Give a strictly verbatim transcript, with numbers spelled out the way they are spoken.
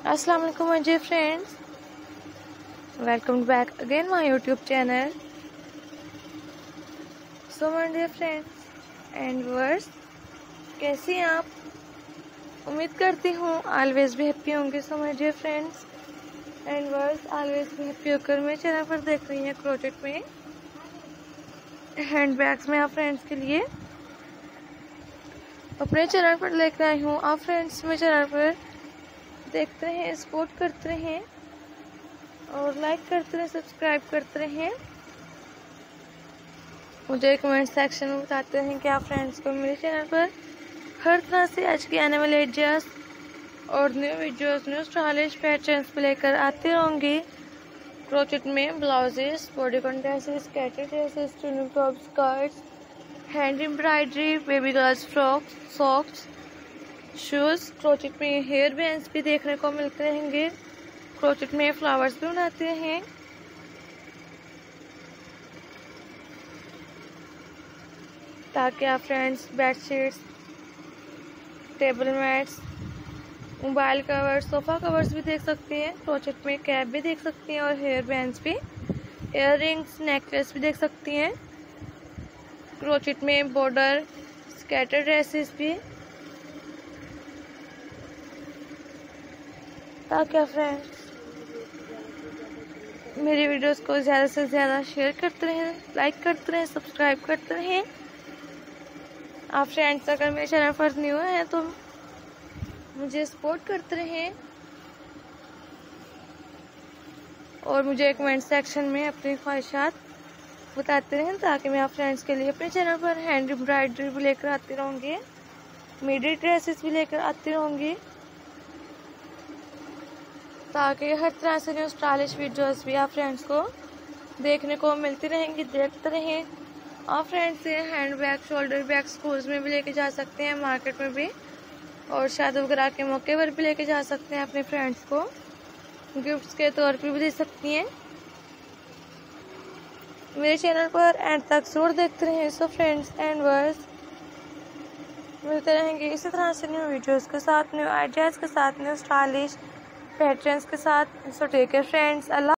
अस्सलाम वालेकुम my dear friends, welcome back again my YouTube channel. So my dear friends and viewers, कैसे हैं आप? उम्मीद करती हूँ ऑलवेज भी हैप्पी होंगे। So my dear friends and viewers, always भी हैप्पी होकर मेरे चैनल पर देख रही हैं क्रोचेट में हैंड बैग्स में आप फ्रेंड्स के लिए अपने चैनल पर लेकर आई हूँ। आप फ्रेंड्स मेरे चैनल पर देखते रहें, सपोर्ट करते रहें और लाइक करते रहें, सब्सक्राइब करते रहें। मुझे कमेंट सेक्शन में बताते हैं कि आप फ्रेंड्स को मेरे चैनल पर हर तरह से आज के आने वाले एडजस्ट और new videos, new stylish patterns पे लेकर आते रहूँगी। क्रोचेट में blouses, bodycon dresses, skirted dresses, tunic top, skirts, hand embroidery, baby girls frocks, socks, shoes. Crochet में हेयर बैंड्स भी देखने को मिलते रहेंगे। क्रोचेट में फ्लावर्स भी बनाते हैं। ताकि आप friends bedsheets, table mats, mobile covers, sofa covers भी देख सकते हैं। क्रोचेट में कैप भी देख सकते हैं और हेयर बैंड्स भी, इयर रिंग्स, नेकलेस भी देख सकती हैं। क्रोचेट में बॉर्डर, स्कैटर ड्रेसेस भी। ताकि आप फ्रेंड्स मेरी वीडियोस को ज़्यादा से ज़्यादा शेयर करते रहें, लाइक करते रहें, सब्सक्राइब करते रहें। आप फ्रेंड्स अगर मेरे चैनल पर न्यू हैं तो मुझे सपोर्ट करते रहें और मुझे कमेंट सेक्शन में अपनी ख्वाहिशात बताते रहें, ताकि मैं आप फ्रेंड्स के लिए अपने चैनल पर हैंड एम्ब्रॉयडरी भी लेकर आती रहूँगी, मिडी ड्रेसेस भी लेकर आती रहूँगी, ताकि हर तरह से न्यू स्टाइलिश वीडियोस भी आप फ्रेंड्स को देखने को मिलती रहेंगी। देखते रहें। आप फ्रेंड्स से handbag, shoulder bag schools में भी लेके जा सकते हैं, मार्केट में भी, और शादी वगैरह के मौके पर भी लेके जा सकते हैं। अपने फ्रेंड्स को गिफ्ट्स के तौर पर भी दे सकती हैं। मेरे चैनल पर एंड तक जरूर देखते रहें। सो फ्रेंड्स एंड व्यूअर्स, मिलते रहेंगे इसी तरह से न्यू वीडियोस के साथ, न्यू आइडियाज़ के साथ, न्यू स्टाइलिश पैटर्न्स के साथ। So take care friends. अल्लाह।